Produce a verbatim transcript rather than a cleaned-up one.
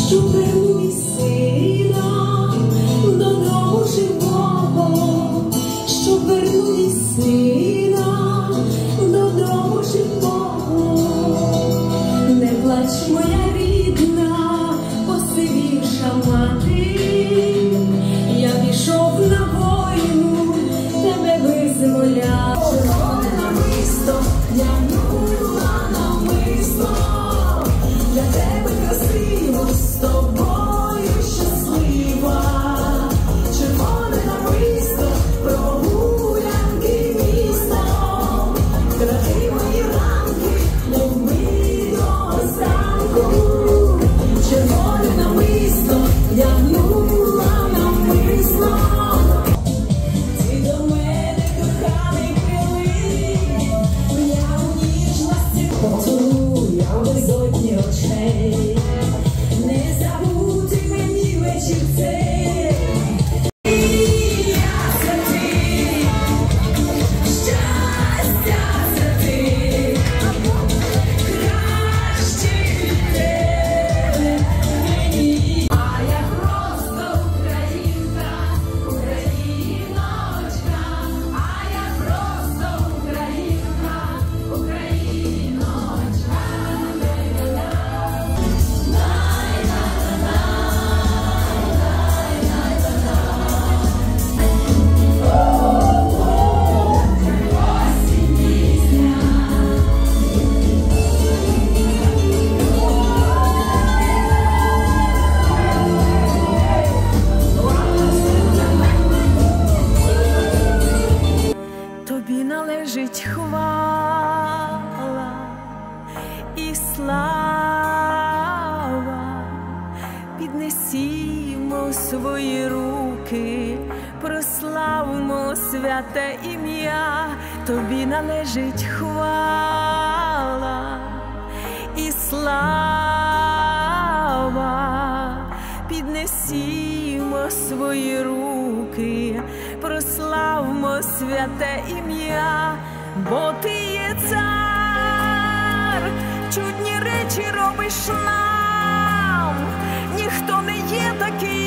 що вернув сина додому живого, що вернув сина додому живого. Не плач, моя рідна, посивівша мати, я пішов на війну, тебе визволяв. Червоне намисто, я вдягнула намисто, для тебе красиво, з тобою щаслива. Червоне намисто, прогулянки містом, кради мої ранки, мов ми до зранку. Червоне намисто, я вдягнула намисто. Ти до мене, коханий, прилип, я у ніжності поцілую, я в безодні очей. Не забути мені вечір цей. Я це ти, щастя це ти, краще від тебе мені. А я просто українка, україночка, а я просто українка, україночка. Тобі належить хвала і слава, піднесімо свої руки, прославмо святе ім'я. Тобі належить хвала і слава, піднесімо свої руки, прославмо святе ім'я, бо ти є цар, чудні речі робиш нам, ніхто не є такий,